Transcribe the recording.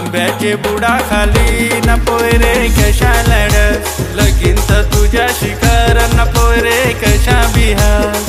आंब्याचे बुडा खाली न पोयरे कशा लढ लगीन तर तुझ्या शिखर न पोयरे कशा बिहार